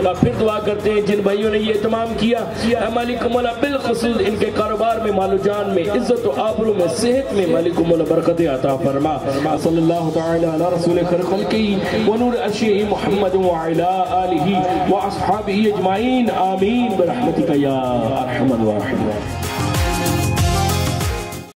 मौला फिर दुआ करते हैं जिन भाइयों ने ये तमाम किया, मालिक मौला बिलखुसूस इनके कारोबार में, मालो जान में, इज्जत व आबरू में, सेहत में मालिक मौला बरकत अता फरमा। सल्लल्लाहु तआला अला रसूल खल्क़ी व नूर अर्शी मुहम्मद व अला आलिहि व अस्हाबिहि अजमाइन आमीन बिरहमतिका या अरहमर राहिमीन।